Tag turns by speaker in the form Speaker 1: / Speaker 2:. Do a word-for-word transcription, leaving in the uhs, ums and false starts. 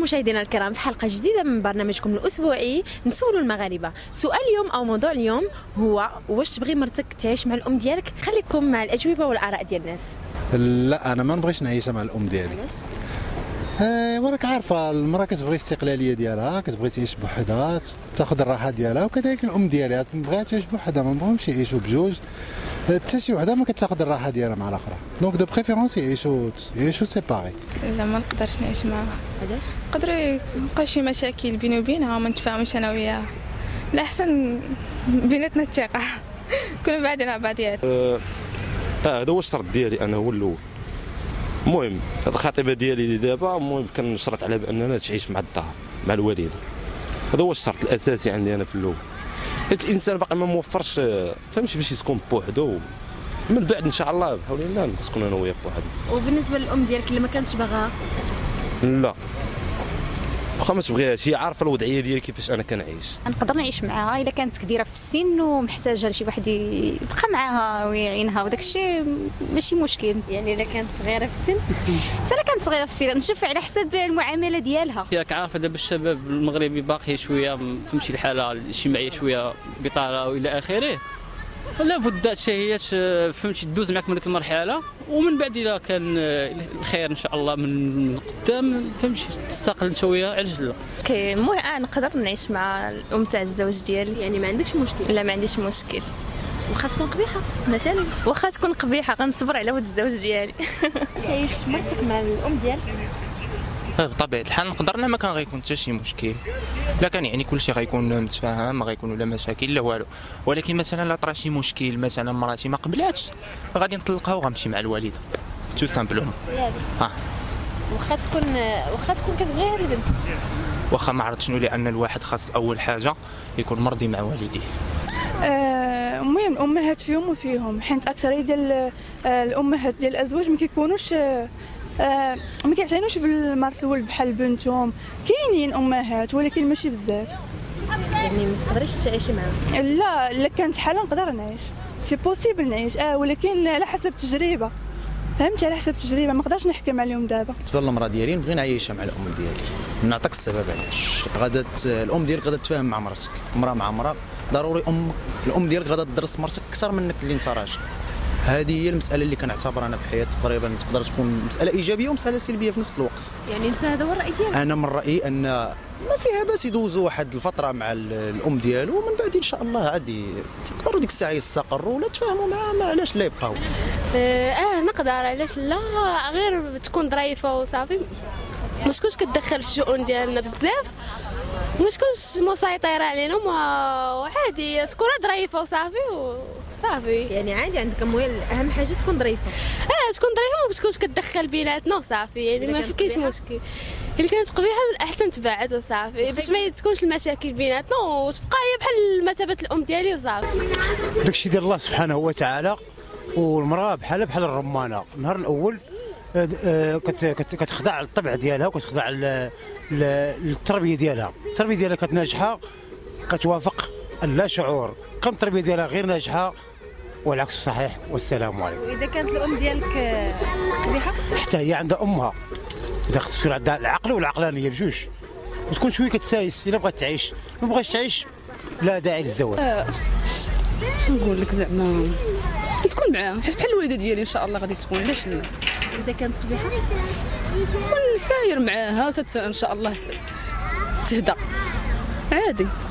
Speaker 1: مشاهدينا الكرام، في حلقة جديدة من برنامجكم الأسبوعي نسولوا المغاربة. سؤال اليوم أو موضوع اليوم هو: واش تبغي مرتك تعيش مع الأم ديالك؟ خليكم مع الأجوبة والآراء ديال الناس.
Speaker 2: لا، أنا ما نبغيش نعيش مع الأم ديالي. آه وراك عارفة المرأة كتبغي الاستقلالية ديالها، كتبغي تعيش بوحدها، تاخذ الراحة ديالها، وكذلك الأم ديالها تبغيها تعيش بوحدها، ما نبغيوش يعيشوا بجوج. حتى شي وحده ما كتاخذ الراحة ديالها مع الأخرى، دونك دو بريفيرونس يعيشوا يعيشوا سيباري.
Speaker 3: لا، ما نقدرش نعيش معاها.
Speaker 1: علاش؟
Speaker 3: يقدر يبقى شي مشاكل بيني وبينها ما نتفاهمش انا وياها. الأحسن بيناتنا الثقة كنا بعادين على بعضياتنا.
Speaker 4: اه هذا هو الشرط ديالي انا، هو الاول. المهم هاد الخطيبه ديالي دابا المهم كنشرط عليها باننا تعيش مع الدار مع الوالده، هذا هو الشرط الاساسي عندي انا في الاول، حيت الانسان باقي ما موفرش فهمتي باش يسكن بوحدو. من بعد ان شاء الله بحول الله نسكن انا وياه بوحدنا.
Speaker 1: وبالنسبة للأم ديالك اللي ما كانتش باغاها؟
Speaker 4: لا، واخا ما تبغيهاش، هي عارفه الوضعيه ديالي كيفاش انا كنعيش.
Speaker 5: نقدر نعيش معاها الا كانت كبيره في السن ومحتاجه لشي واحد يبقى معاها ويعينها، وداك الشيء ماشي مشكل.
Speaker 1: يعني الا كانت صغيرة في السن؟
Speaker 5: حتى الا كانت صغيره في السن نشوف على حسب المعامله ديالها.
Speaker 6: ياك عارفه دابا الشباب المغربي باقي شويه فهمتي الحاله الاجتماعيه شويه بطاله والى اخره، لا بد حتى هي فهمتي تدوز معك من ديك المرحله، ومن بعد الا كان الخير ان شاء الله من قدام فهمتي تستقل شويه. علاش لا؟
Speaker 7: اوكي، المهم اه نقدر نعيش مع الام تاع الزوج ديالي.
Speaker 1: يعني ما عندكش مشكل؟
Speaker 7: لا، ما عنديش مشكل.
Speaker 1: واخا تكون قبيحة مثلا؟
Speaker 7: واخا تكون قبيحه غنصبر على ولد الزوج ديالي.
Speaker 1: تعيش مرتك مع الام ديالك؟
Speaker 8: بطبيعه الحال نقدر، لا ما كان غيكون حتى شي مشكل، لا كان يعني كلشي غيكون متفاهم، ما غيكونوا لا مشاكل لا والو. ولكن مثلا لا طرا شي مشكل، مثلا مراتي ما قبلاتش، غادي نطلقها وغنمشي مع الوالده تو سامبلومون. اه
Speaker 1: واخا تكون واخا تكون كتبغيها البنت؟
Speaker 8: واخا ما عرفت شنو، لان الواحد خاص اول حاجه يكون مرضي مع والديه.
Speaker 3: المهم آه الامهات فيهم وفيهم، حيت اكثريه ديال الامهات ديال الازواج ما كيكونوش آه ما كيعتنوش بالمرأة الولد بحال بنتهم. كاينين امهات ولكن ماشي بزاف.
Speaker 1: يعني ما تقدريش تعيشي معاهم؟
Speaker 3: لا، الا كانت حاله نقدر نعيش، سي بوسيبل نعيش اه ولكن على حسب التجربه، فهمتي، على حسب التجربه ما نقدرش نحكم عليهم دابا.
Speaker 9: بالنسبه للمراه ديالي نبغي نعيشها مع الام ديالي، نعطيك السبب علاش. غادا الام ديالك غادا تفاهم مع مرتك، مراه مع مراه ضروري ام الام ديالك غادا تدرس مرتك اكثر منك اللي انت راجل. هذه هي المساله اللي كنعتبر انا في حياتي تقريبا تقدر تكون مساله ايجابيه ومساله سلبيه في نفس الوقت.
Speaker 1: يعني انت هذا هو الراي ديالك؟
Speaker 9: انا من رايي ان ما فيها باس يدوزوا واحد الفتره مع الام ديالو، ومن بعد ان شاء الله عادي يقدروا ديك الساعه يستقروا ولا تفاهموا معاه، ما علاش لا يبقاو.
Speaker 7: اه نقدر، علاش لا، غير تكون ظريفه وصافي، ما تكونش كتدخل في الشؤون ديالنا بزاف، وما تكونش مسيطره علينا، وعادي تكون ظريفه وصافي وصافي.
Speaker 1: يعني عادي عندك اموال، اهم حاجه تكون ظريفه.
Speaker 7: اه تكون ظريفه وما تكونش كتدخل بيناتنا وصافي، يعني ما فيكاش مشكل. اللي كانت قبيحه من الاحسن تبعد وصافي، باش ما تكونش المشاكل بيناتنا وتبقى هي بحال مثابه الام ديالي وصافي.
Speaker 10: داكشي ديال الله سبحانه وتعالى، والمراه بحالها بحال الرمانه. النهار الاول كتخضع للطبع ديالها وكتخضع للتربيه ديالها. التربيه ديالها كتناجحه كتوافق اللا شعور، كان التربيه ديالها غير ناجحه والعكس صحيح. والسلام عليكم.
Speaker 1: واذا كانت الام ديالك قبيحه؟
Speaker 10: حتى هي عندها امها، اذا خصك تكون عندها العقل والعقلانيه بجوج، وتكون شويه كتسايس. الا بغات تعيش، ما بغاتش تعيش لا داعي للزواج.
Speaker 3: آه. شنو نقول لك، زعما تكون معاه حيت بحال الوالده ديالي ان شاء الله غادي تكون، علاش لا.
Speaker 1: اذا كانت قبيحه
Speaker 3: ونساير معاها ان شاء الله تهدى عادي.